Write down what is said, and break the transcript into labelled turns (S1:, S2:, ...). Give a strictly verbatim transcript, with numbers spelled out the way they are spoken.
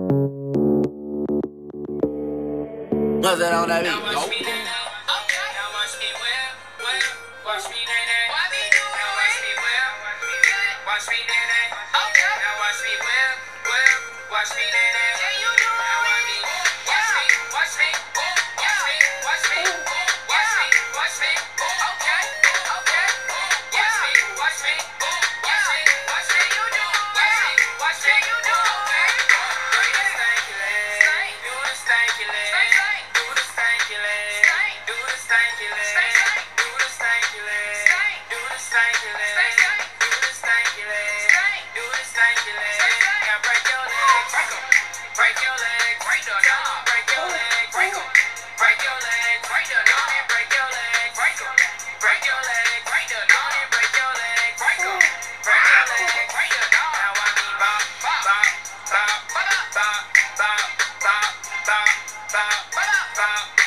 S1: What's that on that beat?
S2: Now watch me, nay, nay. Now watch me whip, whip. Watch me, nay, nay. Now watch me whip. Watch me, nay, nay. Now watch me whip, whip. Watch me, nay, nay. Now watch me, watch me, watch me, watch me, watch me, watch me, watch me. Okay, okay. Watch me, watch me, watch me, watch me. You do, watch me, watch me. You do, okay. Do the stanky leg, do the stanky leg, do the stanky leg, do the stanky leg, do the stanky leg, do the stanky leg, do the stanky leg, do the stanky leg. Now break your legs, break your legs, break the dawn, break your legs, break them, break your legs, break the dawn and break your legs, break them, break your legs, break the dawn and break your legs, break them, break your legs, break the dawn. Now I mean bop, bop, bop, bop, bop, bop, bop, bop, bop, bop.